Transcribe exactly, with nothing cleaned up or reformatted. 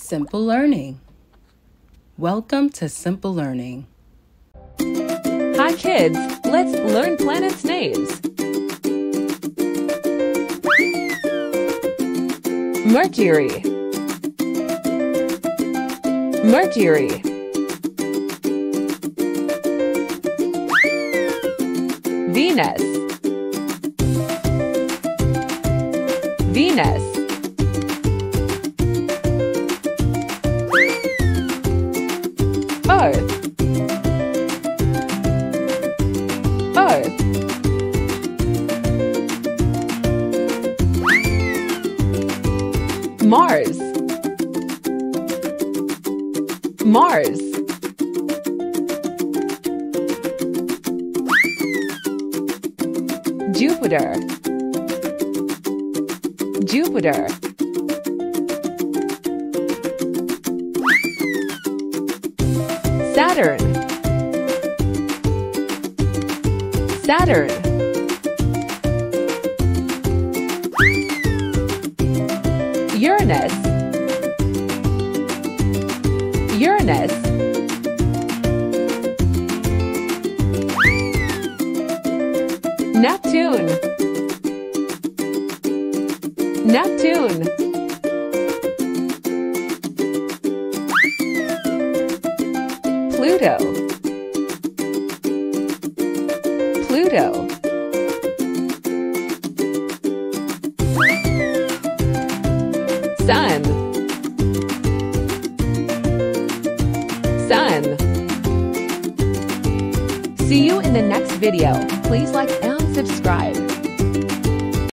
Simple Learning. Welcome to Simple Learning. Hi kids, let's learn planets' names. Mercury, Mercury. Venus, Venus. Earth, Earth. Mars, Mars. Jupiter, Jupiter. Saturn, Saturn. Uranus, Uranus. Neptune, Neptune. Pluto, Pluto. Sun, Sun. See you in the next video. Please like and subscribe.